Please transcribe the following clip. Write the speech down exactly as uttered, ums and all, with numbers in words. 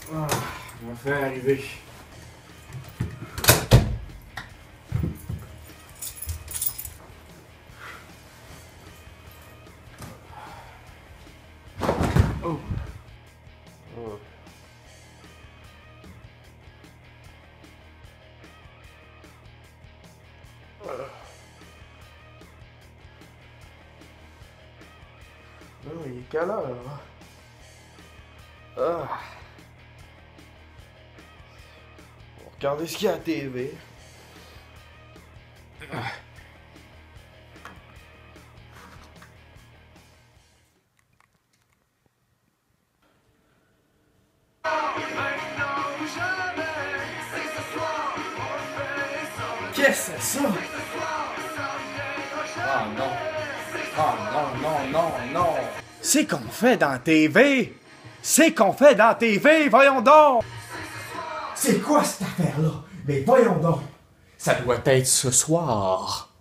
Ah, on va faire arriver. Oh. Oh. Non, il est quelle heure? Ah. On va regarder ce qu'il y a à la T V. Ah. Qu'est-ce que c'est ça? Ah non. Ah non, non, non, non. C'est qu'on fait dans la T V! C'est qu'on fait dans la T V, voyons donc! C'est quoi cette affaire-là? Mais voyons donc. Ça doit être ce soir.